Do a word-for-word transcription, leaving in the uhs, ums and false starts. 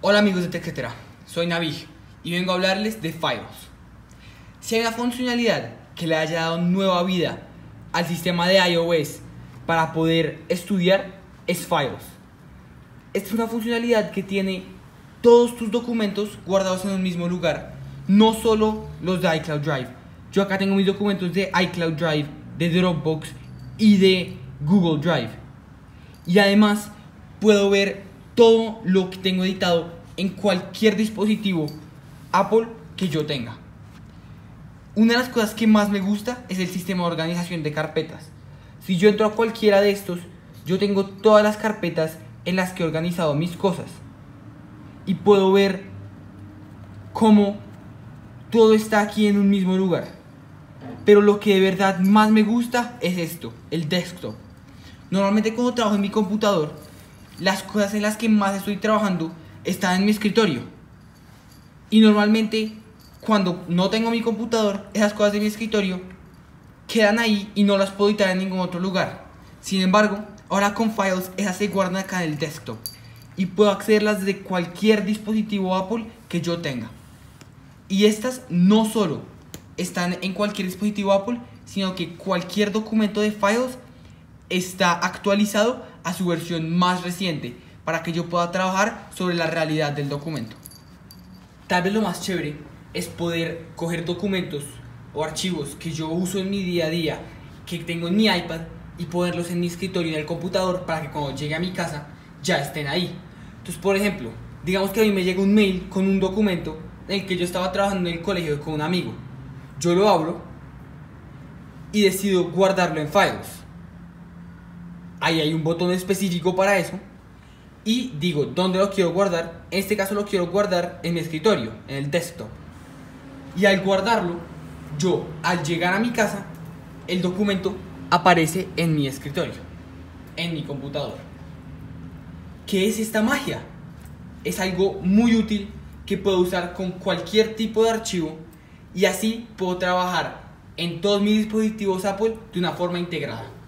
Hola amigos de TechEtcétera, soy Navi y vengo a hablarles de Files. Si hay una funcionalidad que le haya dado nueva vida al sistema de iOS para poder estudiar, es Files. Esta es una funcionalidad que tiene todos tus documentos guardados en un mismo lugar, no solo los de iCloud Drive. Yo acá tengo mis documentos de iCloud Drive, de Dropbox y de Google Drive. Y además puedo ver todo lo que tengo editado en cualquier dispositivo Apple que yo tenga. Una de las cosas que más me gusta es el sistema de organización de carpetas. Si yo entro a cualquiera de estos, yo tengo todas las carpetas en las que he organizado mis cosas y puedo ver cómo todo está aquí en un mismo lugar. Pero lo que de verdad más me gusta es esto, el desktop. Normalmente cuando trabajo en mi computador, las cosas en las que más estoy trabajando están en mi escritorio. Y normalmente cuando no tengo mi computador, esas cosas de mi escritorio quedan ahí y no las puedo editar en ningún otro lugar. Sin embargo, ahora con Files esas se guardan acá en el desktop y puedo accederlas desde cualquier dispositivo Apple que yo tenga. Y estas no solo están en cualquier dispositivo Apple, sino que cualquier documento de Files está actualizado a su versión más reciente para que yo pueda trabajar sobre la realidad del documento. Tal vez lo más chévere es poder coger documentos o archivos que yo uso en mi día a día, que tengo en mi iPad, y ponerlos en mi escritorio en el computador para que cuando llegue a mi casa ya estén ahí. Entonces, por ejemplo, digamos que a mí me llega un mail con un documento en el que yo estaba trabajando en el colegio con un amigo. Yo lo abro y decido guardarlo en Files. Ahí hay un botón específico para eso y digo dónde lo quiero guardar. En este caso lo quiero guardar en mi escritorio, en el desktop. Y al guardarlo, yo al llegar a mi casa, el documento aparece en mi escritorio, en mi computador. ¿Qué es esta magia? Es algo muy útil que puedo usar con cualquier tipo de archivo y así puedo trabajar en todos mis dispositivos Apple de una forma integrada.